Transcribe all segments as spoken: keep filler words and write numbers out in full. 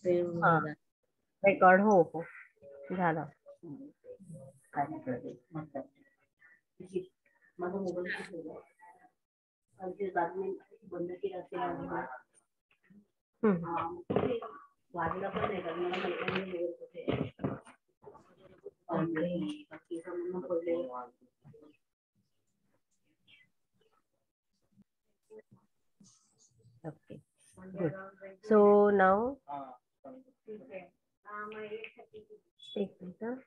हाँ रेकॉर्ड हो हो झालं. Hmm. Okay, good. So now, एक मिनिट हं.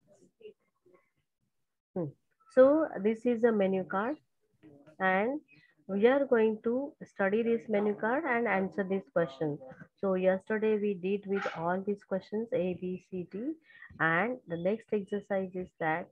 Hmm. So this is a menu card, and we are going to study this menu card and answer these questions. So yesterday we did with all these questions A, B, C, D, and the next exercise is that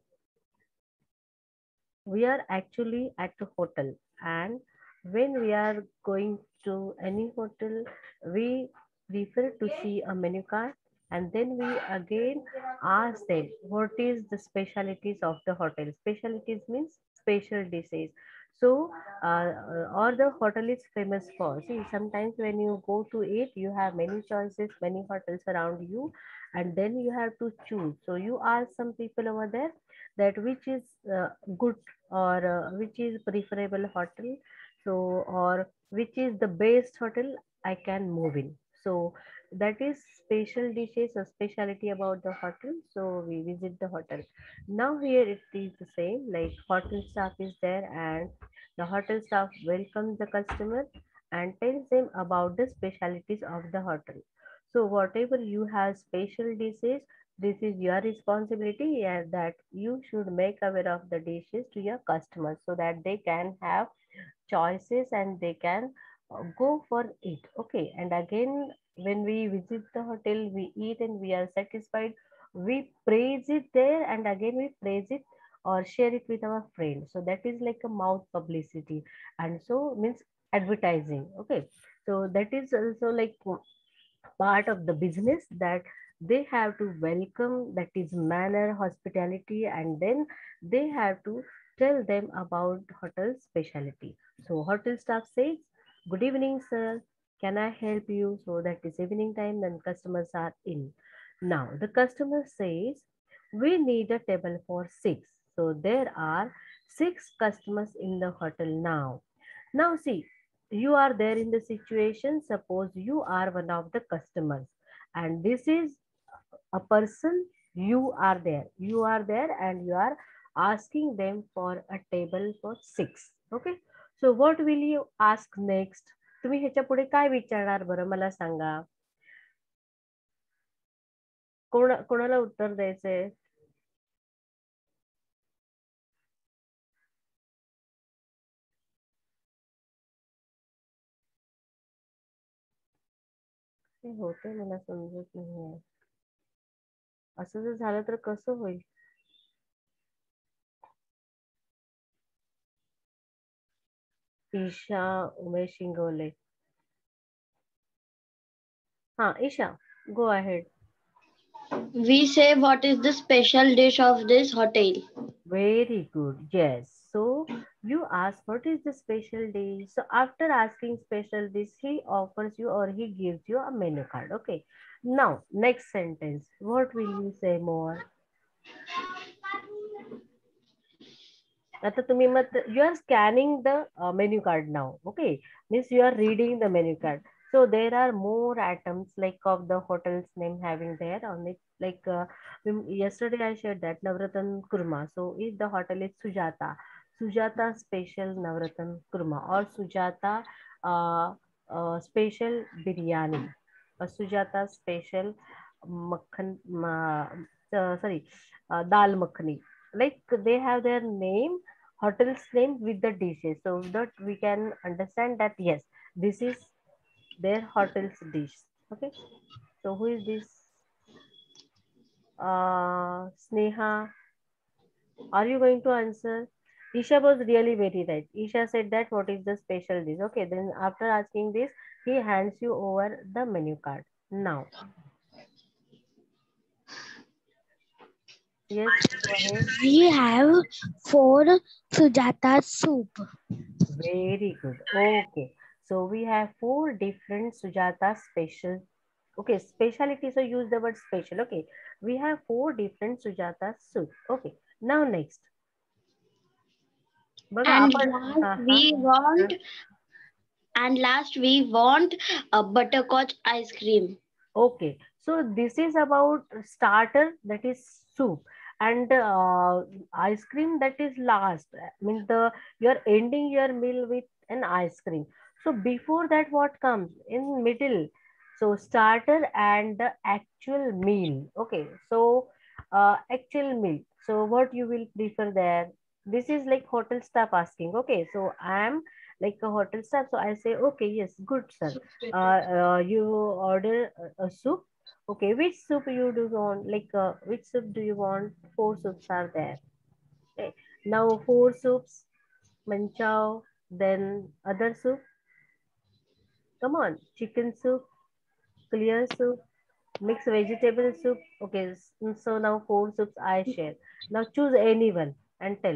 we are actually at a hotel, and when we are going to any hotel, we prefer to see a menu card, and then we again ask them what is the specialties of the hotel. Specialties means special dishes. So uh, or the hotel is famous for. See, sometimes when you go to eat, you have many choices, many hotels around you, and then you have to choose. So you ask some people over there that which is uh, good, or uh, which is preferable hotel, so or which is the best hotel I can move in. So that is special dishes or specialty about the hotel, so we visit the hotel. Now here it is the same, like hotel staff is there, and the hotel staff welcomes the customer and tells them about the specialities of the hotel. So whatever you have special dishes, this is your responsibility, and that you should make aware of the dishes to your customers so that they can have choices and they can uh, go for it. Okay, and again when we visit the hotel, we eat and we are satisfied, we praise it there, and again we praise it or share it with our friends. So that is like a mouth publicity, and so means advertising. Okay, so that is also like part of the business, that they have to welcome, that is manner, hospitality, and then they have to tell them about hotel specialty. So hotel staff says, good evening sir, can I help you? So that is evening time, then customers are in. Now the customer says, we need a table for six. So there are six customers in the hotel now. Now see, you are there in the situation, suppose you are one of the customers, and this is a person, you are there you are there and you are asking them for a table for six. Okay, so what will you ask next? तुम्ही ह्याच्या पुढे काय विचारणार बरं, मला सांगा. कोण कोणाला उत्तर द्यायचंय? हे होते मला समजत नाहीये. असं जर झालं तर कसं होईल? ईशा उमेश शिंगोले. हाँ Isha, go ahead. We say what is the special dish of this hotel. Very good. Yes. So you ask what is the special dish. So after asking special dish, he offers you or he gives you a menu card. Okay. Now next sentence. What will you say more? आता तुम्ही मत you are scanning the uh, menu card now. Okay, means you are reading the menu card. So there are more items like of the hotel's name having there on it. Like uh, yesterday I shared that Navratan Kurma. So if the hotel is Sujata, Sujata special Navratan Kurma, or Sujata uh, uh, special biryani, or Sujata special makhan, uh, uh, sorry, uh, dal makhani. Like they have their name, hotel's name with the dishes, so that we can understand that yes, this is their hotel's dish. Okay, so who is this? uh Sneha, are you going to answer? Isha was really very right. Isha said that what is the special dish. Okay, then after asking this, he hands you over the menu card. Now yes, go ahead. We have four Sujata soup. Very good. Okay. So we have four different Sujata special Okay, speciality, so use the word special. Okay, we have four different Sujata soup. Okay, now next. बघा And आपण last हा हा we want and last we want a butterscotch ice cream. Okay, so this is about starter, that is soup, and uh, ice cream, that is last. I mean the you're ending your meal with an ice cream. So before that, what comes in middle? So starter and the actual meal. Okay, so uh, actual meal. So what you will prefer there? This is like hotel staff asking. Okay, so I am like a hotel staff, so I say, okay, yes, good sir. Uh, uh, you order a, a soup. Okay, which soup you do want? Like, uh, which soup do you want? Four soups are there. Okay. Now four soups, manchow, then other soup. Come on, chicken soup, clear soup, mixed vegetable soup. Okay, s- so now four soups I share. Now choose anyone and tell.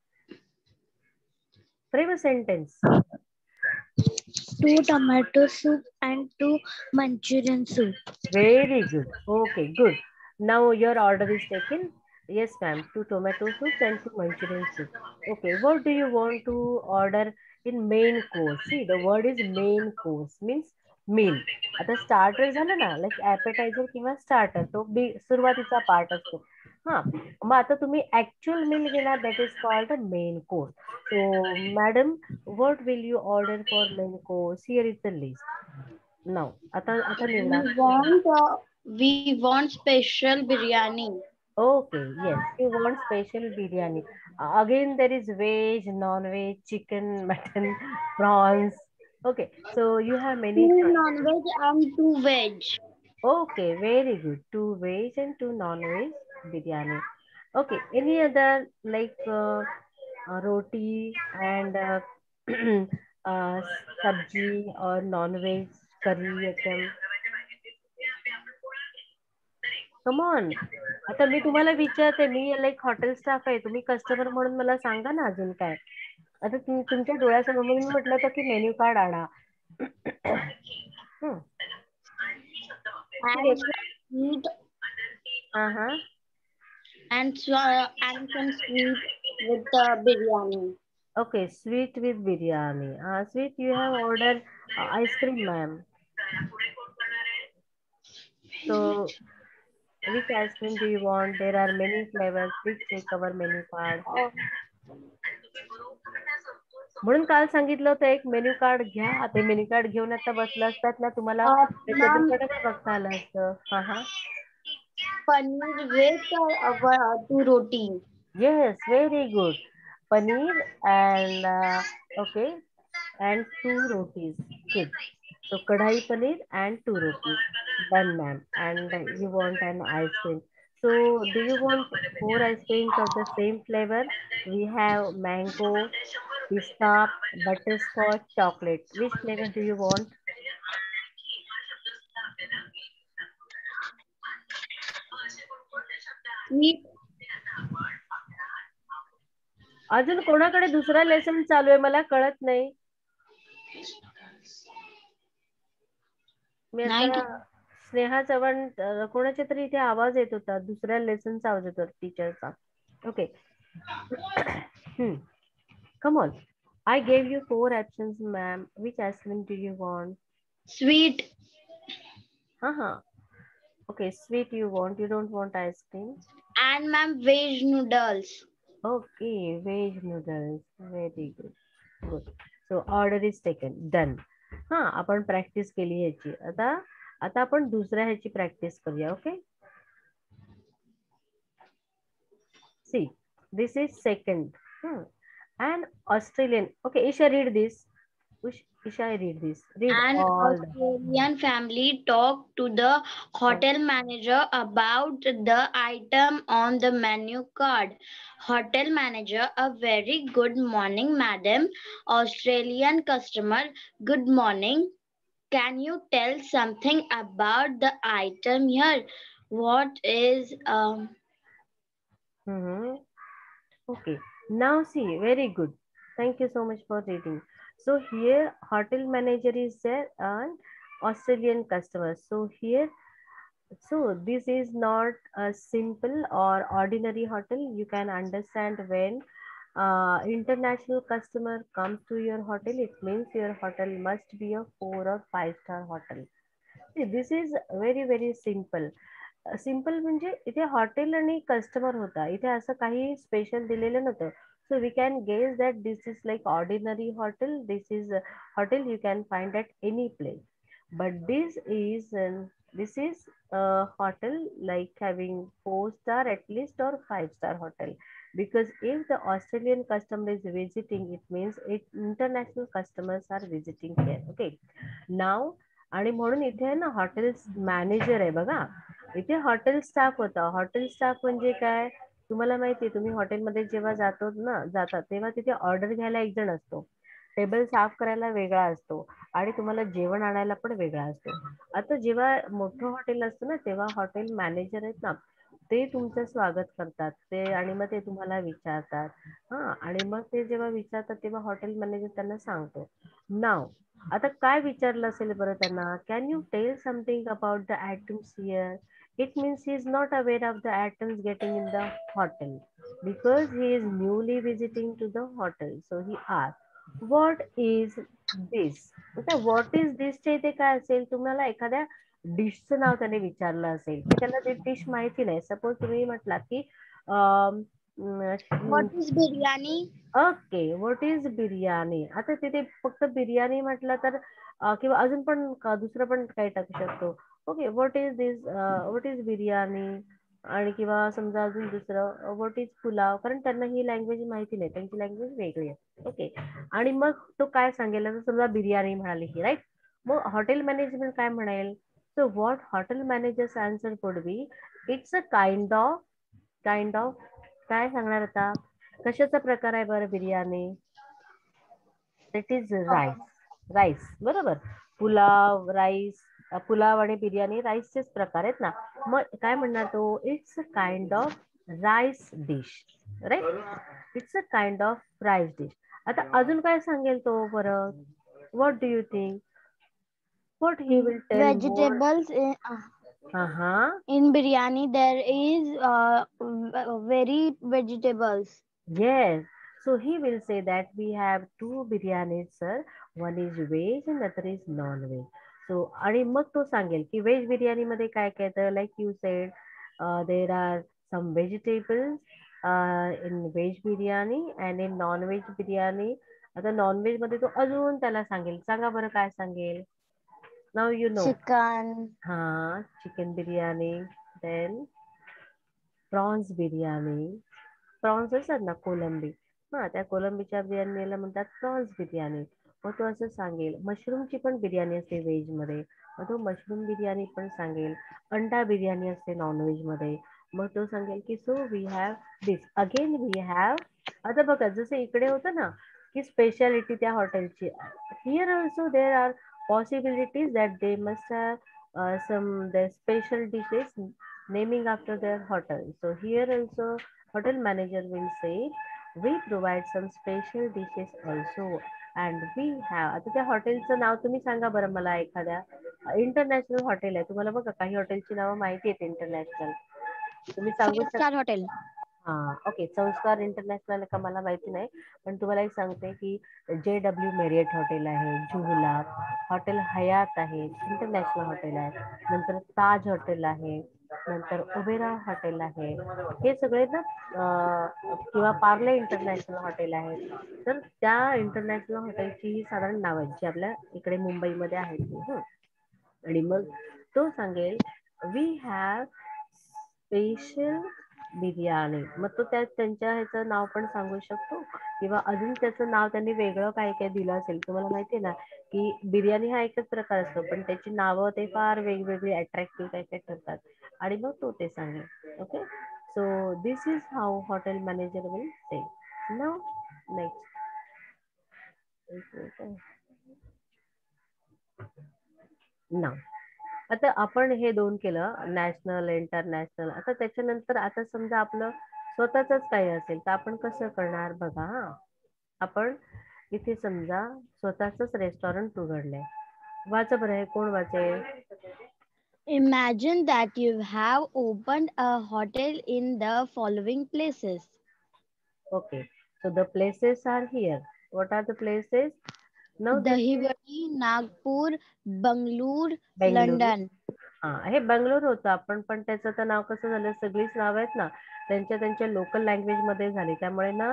Frame a sentence. Two tomato soup and two Manchurian soup. Very good. Okay, good. Now your order is taken. Yes, ma'am. Two tomato soups and two Manchurian soup. Okay, what do you want to order in main course? See, the word is main course means meal. आता starter झालं ना, like ॲपेटायझर किंवा starter, तो B सुरुवातीचा part असतो. हा, मग आता तुम्ही ऍक्च्युअल मील घेणार, that is called the main course. So madam, what will you order for main course? Here is the list. नाव आता आता निवडा. We want uh, we want special biryani. Okay, yes, you want special biryani. Uh, again, there is veg, non-veg, chicken, mutton, prawns. Okay, so you have many Two choices. non-veg and two veg. Okay, very good. Two veg and two non-veg biryani. Okay, any other like uh, uh, roti and uh, uh, sabji or non-veg curry item? Come on. आता मी तुम्हाला विचारते, मी like hotel staff आहे, तुम्ही customer म्हणून मला सांगा ना अजून काय. आता तुम तुमच्या डोळ्यासमोर मी म्हटलं होतं की मेन्यू कार्ड आणा. हम्म. ठीक आहे. And sweet हा हा. and swa- and some sweet with uh, biryani. Okay, sweet with biryani. Uh, sweet, you have ordered uh, ice cream, ma'am. So, which ice cream do you want? There are many flavors. Please check our menu card. Oh, म्हणून काल सांगितलं होतं एक menu card घ्या. ते menu card घेऊन आता बसला असतात ना, तुम्हाला uh, ma'am, त्याच्याकडे काय बघता आलं असतं. हा हा. paneer with uh, uh, two roti. Yes, very good. Paneer and uh, okay, and two rotis. Good. So kadhai paneer and two rotis. Done, ma'am. And you want an ice cream. So do you want four ice creams of the same flavor? We have mango, pista, butterscotch, chocolate. Which flavor do you want? Sweet. अजून कोणाकडे दुसरा lesson चालू आहे मला कळत नाही. मी Night. आता स्नेहा चव्हाण अ, कोणाच्या तरी इथे आवाज येत होता, दुसऱ्या लेसनचा आवाज येतो टीचरचा. Okay. Come on. I gave you four options, ma'am. Which ice cream do you want? Sweet. Haha. Okay, sweet you want. You don't want ice cream. And ma'am, veg noodles. Okay, veg noodles. Very good. Good. So order is taken. Done. हा, आपण practice केली ह्याची. आता आता आपण दुसऱ्या ह्याची practice करूया. Okay. See, this is second. Hmm. And Australian. Okay, Isha, read this. Ush- Isha, read this. Read An all. the- Australian family talked to the hotel manager about the item on the menu card. Hotel manager, a very good morning, madam. Australian customer, good morning. Can you tell something about the item here? What is um Mm-hmm. Okay. Now see, very good. Thank you so much for reading. So here, hotel manager is there, and Australian customers. So here, so this is not a simple or ordinary hotel. You can understand when uh, international customer comes to your hotel, it means your hotel must be a four or five star hotel. See, this is very very simple. Simple म्हणजे इथे hotel आणि customer होता, इथे असं काही special दिलेलं नव्हतं. So we can guess that this is like ordinary hotel, this is hotel you can find at any place. But this is this is a hotel like having four star at least or five star hotel, because if the Australian customer is visiting, it means it international customers are visiting here. Okay, now आणि म्हणून इथे आहे ना hotel manager आहे बघा. इथे hotel staff होता. Hotel staff म्हणजे काय, तुम्हाला माहिती आहे, तुम्ही हॉटेलमध्ये जेव्हा जातो ना जातात तेव्हा तिथे ऑर्डर घ्यायला एक जण असतो, टेबल साफ करायला वेगळा असतो आणि तुम्हाला जेवण आणायला पण वेगळा असतो. आता जेव्हा मोठं हॉटेल असतं ना तेव्हा हॉटेल मॅनेजर आहेत ना ते तुमचं स्वागत करतात ते, आणि मग ते तुम्हाला विचारतात. हा, आणि मग ते जेव्हा विचारतात तेव्हा हॉटेल मॅनेजर त्यांना सांगतो. नाव आता काय विचारलं असेल बरं त्यांना, can you tell something about the items here. It means he is not aware of the items getting in the hotel because he is newly visiting to the hotel. So he asked, "What is this?" आता what is this चे इथे काय असेल, तुम्हाला एखाद्या डिशचं नाव त्याने विचारलं असेल की त्याला ते डिश माहिती नाही. सपोज तुम्ही म्हटलात की What is biryani? Okay, what is biryani. आता तिथे फक्त बिर्याणी म्हटलं तर अ, किंवा अजून पण क- दुसरं पण काही टाकू शकतो. Okay, what is this, what is biryani, आणि किंवा समजा अजून दुसरं व्हॉट इज पुलाव, कारण त्यांना ही लँग्वेज माहिती नाही, त्यांची लँग्वेज वेगळी आहे. ओके, आणि मग तो काय सांगेल, आता समजा बिर्याणी म्हणाली की राईट, मग हॉटेल मॅनेजमेंट काय म्हणेल. So what hotel managers answer would be, it's a kind of, kind of काय सांगणार आता, कशाचा प्रकार आहे बरं biryani. It is rice. Rice बरोबर, पुलाव राईस, पुलाव आणि बिर्याणी राईसचेच प्रकार आहेत ना. मग काय म्हणणार तो, it's a kind of rice dish, right, it's a kind of rice dish. आता अजून काय सांगेल तो बरं, what do you think, what he will tell more. Vegetables in, uh, हा हा, in biryani there is uh, v- very vegetables. yes. So he will say that we have two biryanis, sir. One is veg and other is non-veg. So आणि मग तो सांगेल की veg biryani मध्ये काय काय येतं, like you said there are some vegetables in veg biryani and in non veg biryani. आता नॉन व्हेज मध्ये तो अजून त्याला सांगेल, सांगा बरं काय सांगेल. नाव यू नो. Chicken. हा, chicken biryani, then prawns biryani. Prawns असतात ना कोलंबी, हा त्या कोलंबीच्या बिर्याणीला म्हणतात प्रॉन्स बिर्याणी. मग तो असं सांगेल. मशरूमची पण बिर्याणी असते व्हेज मध्ये, मग तो मशरूम बिर्याणी पण सांगेल. अंडा बिर्याणी असते नॉनव्हेज मध्ये, मग तो सांगेल की so we have this, again we have. आता बघा जसं इकडे होतं ना की स्पेशालिटी त्या हॉटेलची, here also there are possibilities that they must have some the special dishes naming after their hotel. So here also hotel manager will say we provide some special dishes also and we have. आता त्या हॉटेलचं नाव तुम्ही सांगा बरं मला एखाद्या. International hotel आहे, तुम्हाला बघा काही हॉटेलची नावं माहिती आहेत इंटरनॅशनल, तुम्ही सांगू Five शकता. star hotel. हा, ओके, संस्कार इंटरनॅशनल का मला माहिती नाही, पण तुम्हाला एक सांगते की जे डब्ल्यू मेरियट हॉटेल आहे, जुहुला हॉटेल, हयात आहे, इंटरनॅशनल हॉटेल आहे, नंतर ताज हॉटेल आहे, नंतर उबेरा हॉटेल आहे, हे सगळे ना अं, किंवा पार्ले इंटरनॅशनल हॉटेल आहे. तर त्या इंटरनॅशनल हॉटेलची ही साधारण नाव आहेत जी आपल्या इकडे मुंबईमध्ये आहेत. हं. आणि मग तो सांगेल वी हॅव स्पेशल बिर्याणी, मग तो त्या त्यांच्या ह्याचं नाव पण सांगू शकतो, किंवा अजून त्याचं नाव त्यांनी वेगळं काय काय दिलं असेल. तुम्हाला माहितीये ना की बिर्याणी हा एकच प्रकार असतो पण त्याची नावं ते फार वेगवेगळी अट्रॅक्टिव्ह काय काय ठरतात, आणि मग तो ते सांगेल. Okay, so this is how hotel manager will say. नाव नेक्स्ट नाव. आता आपण हे दोन केलं, नॅशनल इंटरनॅशनल. आता त्याच्यानंतर आता समजा आपलं स्वतःच काही असेल तर आपण कसं करणार बघा. हा, आपण इथे समजा स्वतःच रेस्टॉरंट उघडलंय, वाचा बरं हे कोण वाचेल? Imagine that you have opened a hotel in the following places. Okay, so the places are here. What are the places? Now this is Dahibadi, Nagpur, Bangalore, Bengaluru. London. हा, हे बंगलोर होतं आपण, पण त्याचं तर नाव कसं झालं, सगळीच नाव आहेत ना त्यांच्या त्यांच्या लोकल लँग्वेज मध्ये झाली, त्यामुळे ना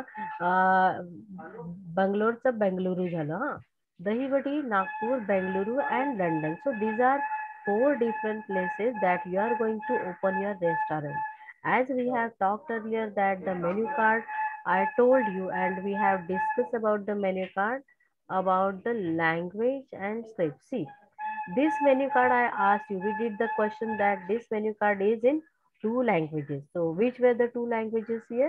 बंगलोरचं बेंगलुरू झालं. हा, Dahiwadi, Nagpur, Bengaluru and London. So these are four different places that you are going to open your restaurant. As we have talked earlier that the menu card, I told you, and we have discussed about the menu card, about the language and script. See, this menu card I asked you, we did the question that this menu card is in two languages. So which were the two languages here?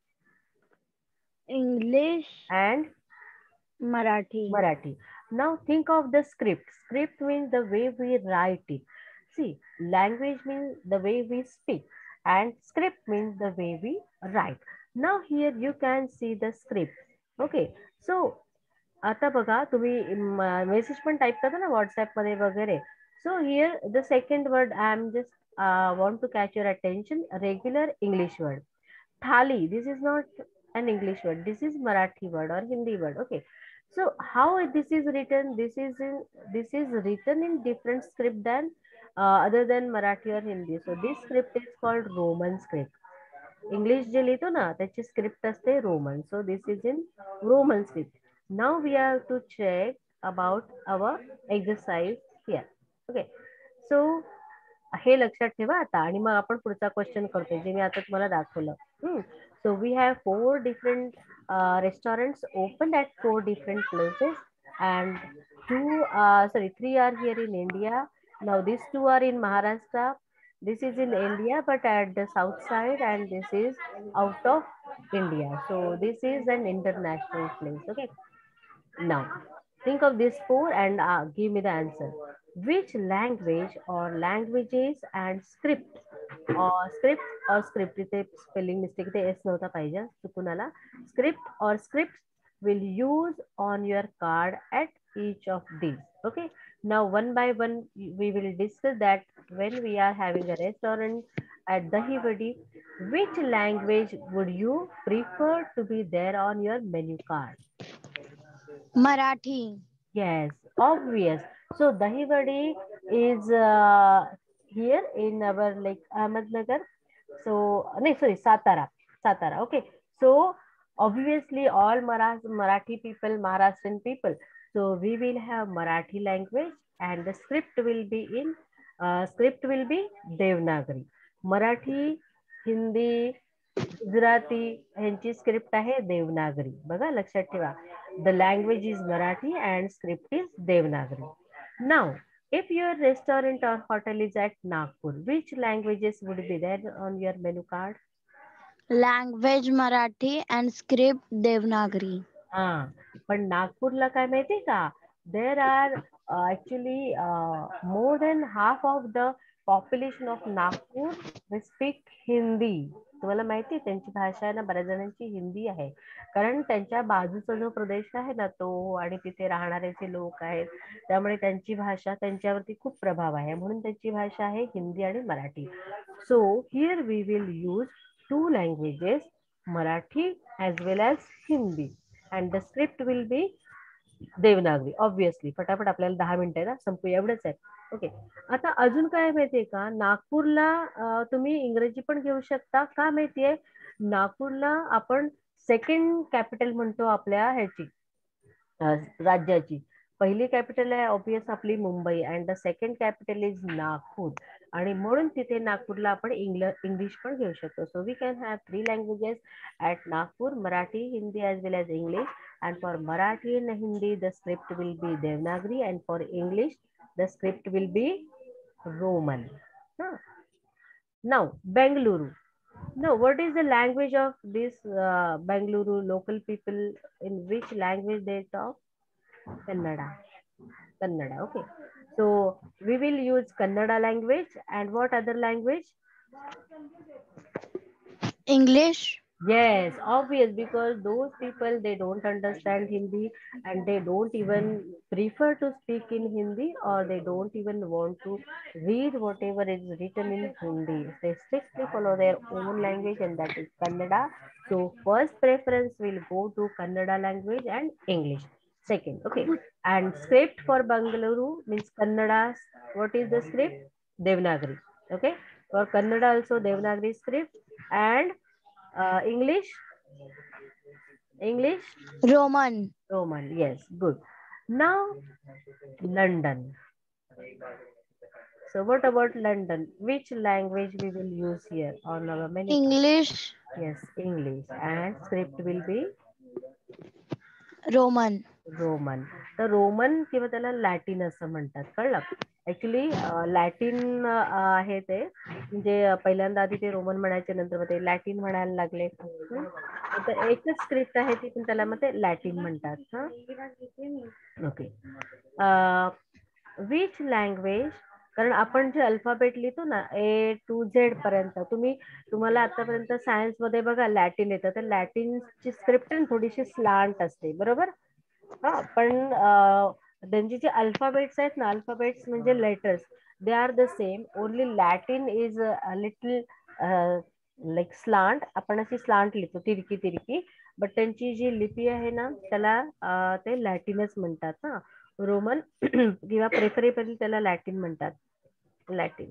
English, And Marathi. Marathi. Now think of the script. Script means the way we write it. See, language means the way we speak, and script means the way we write. Now here you can see the script. Okay, so आता बघा तुम्ही message पण type करता ना WhatsApp मध्ये वगैरे. So here the second word I am just want to catch your attention. Regular English word thali, this is not an English word, this is Marathi word or Hindi word. Okay, so how this is written, this is in this is written in different script than uh, other than Marathi or Hindi. So this script is called Roman script. English जे लिहितो ना त्याची script असते Roman. So this is in Roman script. Now we have to check about our exercise here. Okay, so हे लक्षात ठेवा आता, आणि मग आपण पुढचा क्वेश्चन करतोय जे मी आता तुम्हाला दाखवलं. So we have four different restaurants open at four different places and two sorry three are here in India. Now this two are in Maharashtra. This is in India, but at the south side, and this is out of India. So this is an international place. Okay. Now think of these four and uh, give me the answer. Which language or languages and script or script or script इथे spelling mistake इथे s नव्हता पाहिजे चुकून आला. Script or scripts will use on your card at each of these. Okay. Now one by one we will discuss that when we are having a restaurant at Dahibadi, which language would you prefer to be there on your menu card? Marathi. Yes, obvious. So Dahibadi is uh, here in our like Ahmednagar. So no, sorry, Satara. Satara. Okay. So obviously all Mara- Marathi people, Maharashtrian people. So we will have Marathi language, and the script will be in uh, script will be Devanagari. Marathi, Hindi, Gujarati ह्यांची script आहे देवनागरी. बघा लक्षात ठेवा. The language is Marathi and script is Devanagari. Now, if your restaurant or hotel is at Nagpur, which languages would be there on your menu card? Language Marathi and script Devanagari. हा, पण नागपूरला काय माहितीये का, there are actually more than half of the population of Nagpur they speak Hindi. तुम्हाला माहिती आहे त्यांची भाषा आहे ना, बऱ्याच जणांची हिंदी आहे, कारण त्यांच्या बाजूचा जो प्रदेश आहे ना तो, आणि तिथे राहणारे जे लोक आहेत त्यामुळे त्यांची भाषा त्यांच्यावरती खूप प्रभाव आहे, म्हणून त्यांची भाषा आहे हिंदी आणि Marathi. So here we will use two languages, Marathi as well as Hindi, and the script will be Devanagari. Obviously फटाफट आपल्याला दहा मिनिटं आहे ना, संपूया एवढंच आहे. ओके, आता अजून काय माहितीये का, नागपूरला तुम्ही इंग्रजी पण घेऊ शकता. का माहितीये, नागपूरला आपण सेकंड कॅपिटल म्हणतो आपल्या ह्याची राज्याची. पहिली कॅपिटल आहे ऑब्वियस आपली Mumbai, and the second capital is Nagpur, आणि म्हणून तिथे नागपूरला आपण इंग्लिश पण घेऊ शकतो. So we can have three languages at Nagpur, Marathi, Hindi as well as English. And for Marathi and Hindi, the script will be Devanagari, and for English, the script will be Roman. Huh. Now, Bengaluru. Now, what is the language of this uh, Bengaluru local people? In which language they talk? Kannada. Kannada. Okay. So we will use Kannada language, and what other language? English. Yes, obvious, because those people, they don't understand Hindi and they don't even prefer to speak in Hindi, or they don't even want to read whatever is written in Hindi. They strictly follow their own language, and that is Kannada. So first preference will go to Kannada language and English. Second, okay. And script for Bangalore means Kannada. What is the script? Devanagari. Okay. For Kannada also Devanagari script, and uh, English, English, Roman. Roman. Yes, good. Now, London. So, what about London? Which language we will use here on our menu? English. Yes, English. And script will be Roman. Roman. तर Roman किंवा त्याला Latin असं म्हणतात, कळलं. Actually Latin आहे ते, म्हणजे पहिल्यांदा आधी ते रोमन म्हणायचे, नंतर मग ते लॅटिन म्हणायला लागले. हं. आता एकच स्क्रिप्ट आहे ती, पण त्याला मग ते लॅटिन म्हणतात. हा, ओके. विच लँग्वेज, कारण आपण जे अल्फाबेट लिहितो ना, ए टू झेड पर्यंत, तुम्ही तुम्हाला आतापर्यंत सायन्स मध्ये बघा लॅटिन येतं, तर लॅटिनची स्क्रिप्ट थोडीशी स्लांट असते, बरोबर. हा, पण त्यांची जे अल्फाबेट्स आहेत ना, अल्फाबेट्स म्हणजे letters, they are the same, only Latin is a little like slant. आपण अशी स्लांट लिहितो, तिरकी तिरकी, बट त्यांची जी लिपी आहे ना, त्याला ते लॅटिनच म्हणतात. हा, रोमन किंवा प्रेफरेबली त्याला लॅटिन म्हणतात, Latin.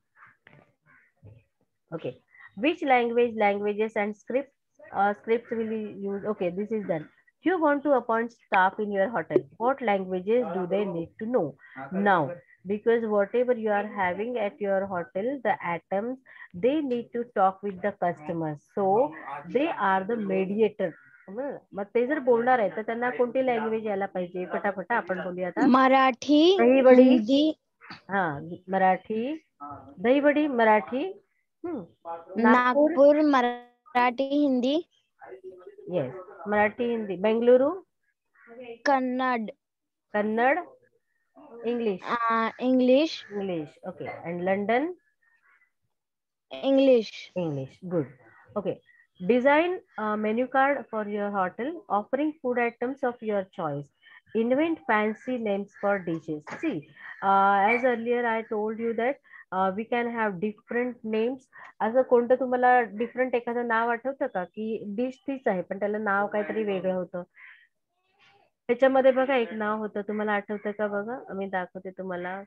Okay. Which language, languages and script, script will use. Okay, this is done. You want to appoint staff in your hotel. What languages do they need to know? Now, because whatever you are having at your hotel, the atoms, they need to talk with the customers. So, they are the mediator. मग ते जर बोलणार आहे तर त्यांना कोणती language यायला पाहिजे? पटापट आपण बोलूया आता. मराठी, दहीवडी. हिंदी. हा, Marathi. Dahiwadi Marathi. Hmm. Nagpur Marathi Hindi. Yes, Marathi Hindi. Bengaluru Kannada. Kannada. English. English. English. Okay. And London? English. English. Good. Okay. Design a menu card for your hotel offering food items of your choice. Invent fancy names for dishes. See, uh, as earlier I told you that uh, we can have different names. असं कोणतं तुम्हाला different एखादं नाव आठवतं का, की dish तीच आहे पण त्याला नाव काहीतरी वेगळं होतं? त्याच्यामध्ये बघा एक नाव होतं, तुम्हाला आठवतं का? बघा, मी दाखवते तुम्हाला.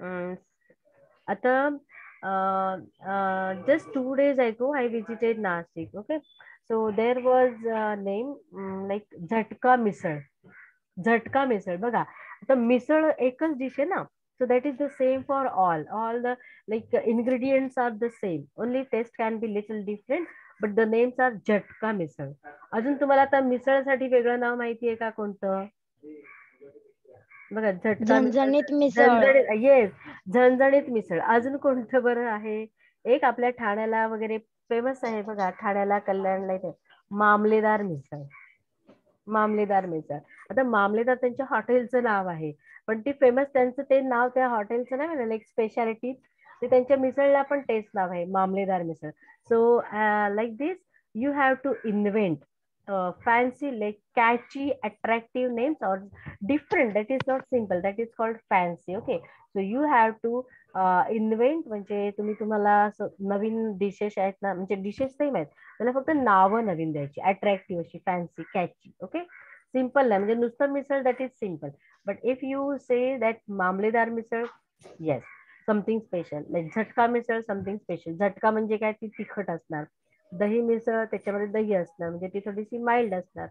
आता just two days ago I visited Nashik. Okay, so there was a name um, like झटका मिसळ. झटका मिसळ. बघा, आता मिसळ एकच डिश आहे ना, so that is the same for all. All the like ingredients are the same. Only taste can be little different, but the names are झटका मिसळ. अजून तुम्हाला आता मिसळसाठी वेगळं नाव माहिती आहे का कोणतं? बघा, झटका झणझणीत मिसळ. झणझणीत. येस, झणझणीत मिसळ. अजून कोणतं बरं आहे? एक आपल्या ठाण्याला वगैरे फेमस आहे बघा, ठाण्याला, कल्याणला इथे मामलेदार मिसळ. मामलेदार मिसळ. आता मामलेदार त्यांच्या हॉटेलचं नाव आहे, पण ती फेमस, त्यांचं ते नाव त्या हॉटेलचं नाही म्हणा, एक स्पेशालिटी, ते त्यांच्या मिसळला पण तेच नाव आहे, Mamledar misal. So like this you have to invent uh, fancy, like catchy, attractive names, or different. That is not simple. That is called fancy. Okay. So you have to uh, invent. म्हणजे तुम्ही तुम्हाला नवीन डिशेस आहेत ना, म्हणजे dishes same आहेत, त्याला फक्त नावं नवीन द्यायची, अट्रॅक्टिव्ह अशी, फॅन्सी, कॅची. ओके, सिम्पल नाही, म्हणजे नुसतं misal, that is simple. But if you say that Mamledar misal, yes, something special. Like jhatka misal, something special. झटका म्हणजे काय, ती तिखट असणार. दही मिसळ, त्याच्यामध्ये दही असणार, म्हणजे ती थोडीशी माइल्ड असणार.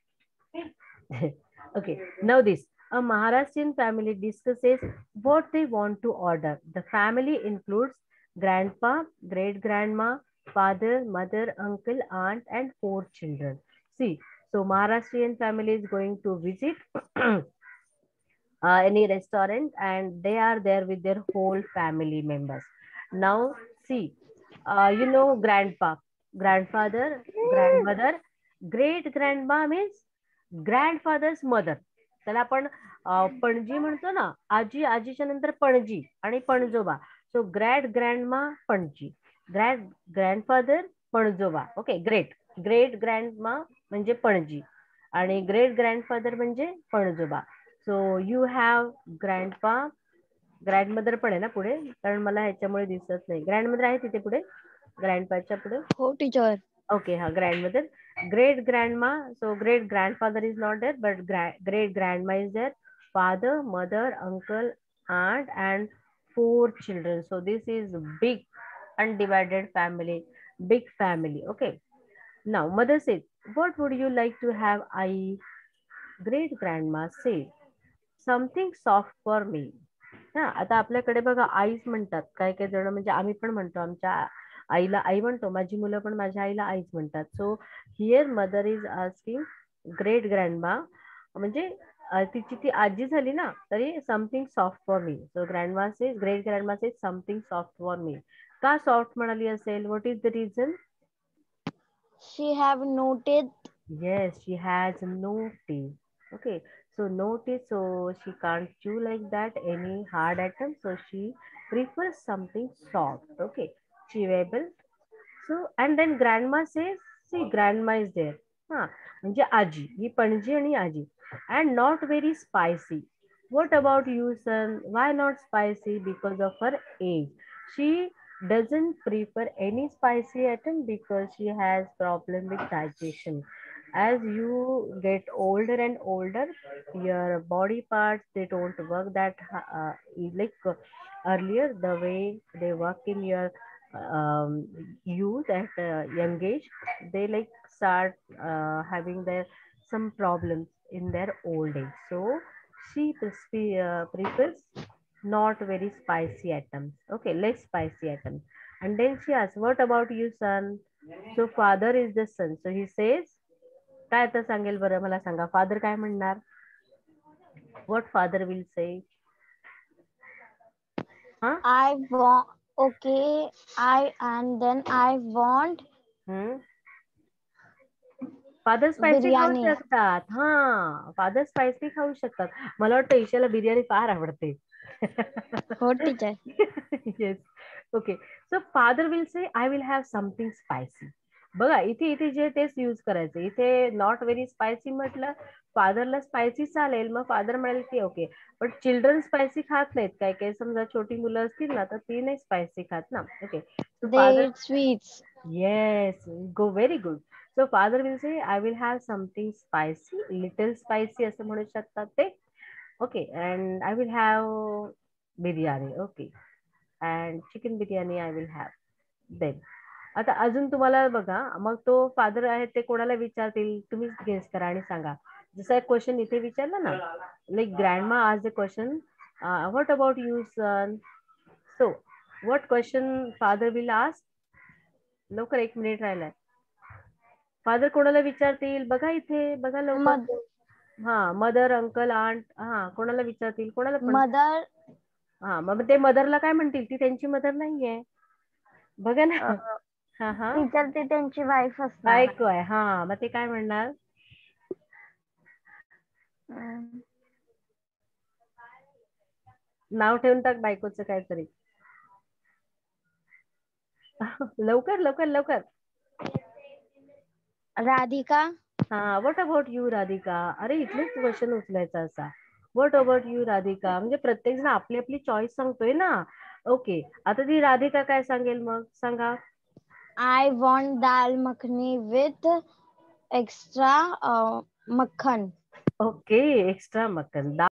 Okay, now this. A Maharashtrian family discusses what they want to order. The family includes grandpa, great grandma, father, mother, uncle, aunt, and four children. See, so Maharashtrian family is going to visit uh, any restaurant, and they are there with their whole family members. Now, see, uh, you know, grandpa, grandfather, grandmother, great grandma means grandfather's mother. त्याला आपण पणजी म्हणतो ना, आजी, आजीच्या नंतर पणजी आणि पणजोबा. So grand grandma panji, grand grandfather panjoba. Okay, great. Great grandma म्हणजे पणजी आणि ग्रेट ग्रँडफादर म्हणजे पणजोबा. So you have grandpa, grandmother पण आहे ना पुढे, कारण मला ह्याच्यामुळे दिसत नाही. ग्रँडमदर आहे तिथे पुढे, ग्रँडपाच्या पुढे. हो teacher. Okay, ha, grandmother, great grandma. So great grandfather is not there, but gra great grandma is there. Father, mother, uncle, aunt, and four children. So this is big, undivided family, big family. Okay. Now, mother says, "What would you like to have?" I, great grandma said, "Something soft for me." हा, आता आपल्याकडे बघा आईच म्हणतात, काय काय जण म्हणजे आम्ही पण म्हणतो, आमच्या आईला आई म्हणतो, माझी मुलं पण माझ्या आईला आईच म्हणतात. So here mother is asking great grandma, म्हणजे तिची ती आजी झाली ना, तरी something soft for me. So grandma says, great grandma says something soft for me. का सॉफ्ट म्हणाली असेल? What is the reason? She have noted. Yes, she has no teeth. Okay, so no teeth, so she can't chew like that any hard item. So she prefers something soft. Okay, chewable. So and then grandma says, see, grandma is there. हा, म्हणजे आजी, ही पणजी आणि आजी. And not very spicy. What about you, son? Why not spicy? Because of her age. She doesn't prefer any spicy item because she has problem with digestion. As you get older and older, your body parts, they don't work that uh, like uh, earlier, the way they work in your um, youth at a young age. They like start uh, having their some problems in their old age. So she pre- uh, prefers not very spicy items. Okay, less spicy items. And then she asks, what about you, son? So father is the son. So he says, काय आता सांगेल बरं, मला सांगा, father काय म्हणणार? What father will say? Huh? I want. Okay. I and then I want. Hmm? Father spicy खाऊ बिर्याणी. शकतात. हा, फादर स्पायसी खाऊ शकतात. मला वाटतं ईशाला बिर्याणी फार आवडते. हो teacher. Yes. Okay, so father will say I will have something spicy. बघा इथे इथे जे तेच यूज करायचं. इथे नॉट व्हेरी स्पायसी म्हटलं, फादरला स्पायसी चालेल, मग फादर म्हणेल की ओके. पण चिल्ड्रन स्पायसी खात नाहीत. काय काय समजा छोटी मुलं असतील ना, तर ती नाही स्पायसी खात ना. Okay, so They father, eat sweets. yes, go, very good. So father will say, I will have something spicy, little spicy असं म्हणू शकतात ते. Okay, and I will have biryani. Okay, and chicken biryani I will have. Then आता अजून तुम्हाला बघा, मग तो father आहे ते कोणाला विचारतील, तुम्हीच गेस करा आणि सांगा. जसा एक क्वेश्चन इथे विचारला ना, लाईक ग्रँडमा आज the question, what about you son? So what question father will ask? लवकर, एक मिनिट राहिलाय. फादर कोणाला विचारतील बघा, इथे बघा लवकर. हा, मदर, अंकल, आंट, हा, कोणाला विचारतील, कोणाला पण. मदर. हा, मग ते मदरला काय म्हणतील? ती त्यांची मदर नाहीये, बघा ना. हा हा, टीचर ती त्यांची वाईफ असणार. बायको आहे. हा, मग ते काय म्हणणार? नाव ठेवून टाक बायकोचं काहीतरी. लवकर लवकर लवकर. राधिका. हा, व्हॉट अबाउट यू राधिका? अरे इथलेच क्वेश्चन उचलायचा असा. व्हॉट अबाउट यू राधिका, म्हणजे प्रत्येक जण आपली आपली चॉईस सांगतोय ना. ओके, आता ती राधिका काय सांगेल मग सांगा? I want dal makhani with extra makhan. Okay, extra मक्खन.